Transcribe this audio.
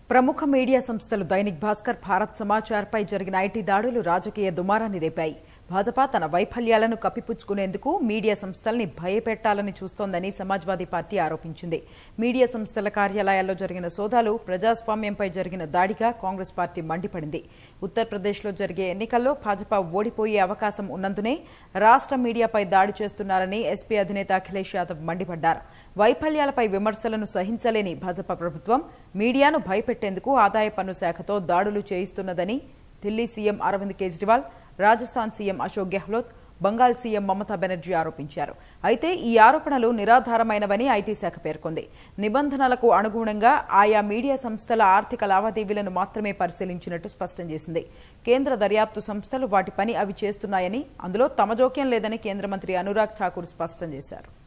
ప్రముఖ మీడియా సంస్థలు దైనిక్ భాస్కర్, భారత్ సమాచార్ పై జరిగిన ఐటీ దాడులు రాజకీయ దుమారాన్ని రేపాయి. భాజపా తన వైఫల్యాలను కప్పిపుచ్చుకునేందుకు మీడియా సంస్థల్ని భయపెట్టాలని చూస్తోందని సమాజ్వాదీ పార్టీ ఆరోపించింది. మీడియా సంస్థల కార్యాలయాల్లో జరిగిన సోదాలు ప్రజాస్వామ్యంపై జరిగిన దాడిగా కాంగ్రెస్ పార్టీ మండిపడింది. ఉత్తరప్రదేశ్లో జరిగే ఎన్నికల్లో భాజపా ఓడిపోయే అవకాశం ఉన్నందునే రాష్ట్ర మీడియాపై దాడి చేస్తున్నారని ఎస్పీ అధినేత అఖిలేష్ యాదవ్ మండిపడ్డారు. వైఫల్యాలపై విమర్శలను సహించలేని భాజపా ప్రభుత్వం మీడియాను భయపెట్టేందుకు ఆదాయ పన్ను శాఖతో దాడులు చేయిస్తున్నదని Delhi CM Arvind Kejriwal, Rajasthan CM Ashok Gehlot, Bengal CM Mamata Banerjee ఆరోపించారు. అయితే ఈ ఆరోపణలు నిరాధారమైనవని ఐటీ శాఖ పేర్కొంది. నిబంధనలకు అనుగుణంగా ఆయా మీడియా సంస్థల ఆర్థిక లావాదేవీలను మాత్రమే పరిశీలించినట్టు స్పష్టం చేసింది. కేంద్ర దర్యాప్తు సంస్థలు వాటి పని అవి చేస్తున్నాయని, అందులో తమ జోక్యం లేదని కేంద్ర మంత్రి అనురాగ్ ఠాకూర్ స్పష్టం చేశారు.